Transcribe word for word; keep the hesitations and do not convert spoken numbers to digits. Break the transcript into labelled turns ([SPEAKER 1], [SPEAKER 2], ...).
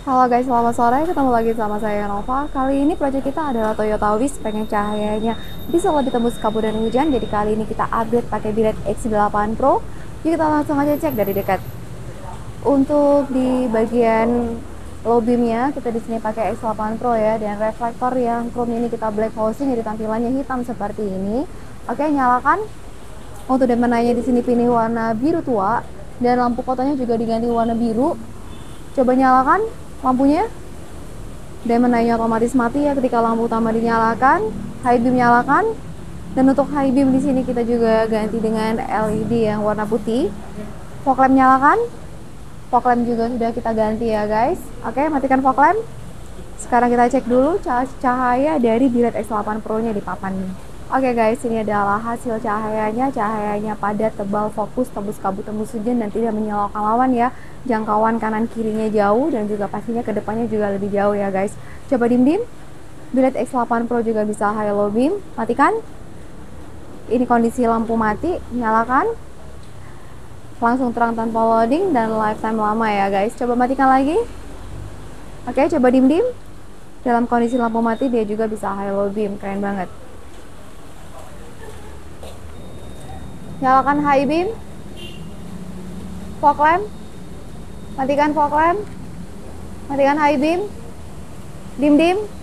[SPEAKER 1] Halo guys, selamat sore. Ketemu lagi sama saya Nova. Kali ini proyek kita adalah Toyota Wish. Pengen cahayanya bisa lebih tembus kabut dan hujan. Jadi kali ini kita upgrade pakai bilet X delapan Pro. Jadi kita langsung aja cek dari dekat. Untuk di bagian low beamnya kita di sini pakai X delapan Pro ya, dan reflektor yang chrome ini kita black housing, jadi tampilannya hitam seperti ini. Oke, nyalakan. Untuk demenanya di sini pilih warna biru tua, dan lampu kotanya juga diganti warna biru. Coba nyalakan lampunya. Demenanya otomatis mati ya ketika lampu utama dinyalakan. High beam nyalakan. Dan untuk high beam di sini kita juga ganti dengan L E D yang warna putih. Fog lamp nyalakan. Fog lamp juga sudah kita ganti ya guys. Oke, matikan fog lamp. Sekarang kita cek dulu cahaya dari bilet X delapan Pro nya di papan nih. Oke guys, ini adalah hasil cahayanya. Cahayanya padat, tebal, fokus, tembus kabut, tembus hujan, dan tidak menyilaukan lawan ya. Jangkauan kanan kirinya jauh, dan juga pastinya kedepannya juga lebih jauh ya guys. Coba dim-dim. Bilet X delapan Pro juga bisa high low beam. Matikan. Ini kondisi lampu mati. Nyalakan. Langsung terang tanpa loading dan lifetime lama ya guys. Coba matikan lagi. Oke, coba dim-dim. Dalam kondisi lampu mati dia juga bisa high low beam. Keren banget. Nyalakan high beam. Fog lamp. Matikan fog lamp. Matikan high beam. Dim-dim.